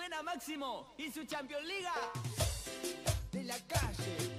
Suena Máximo y su Champions Liga. De la calle.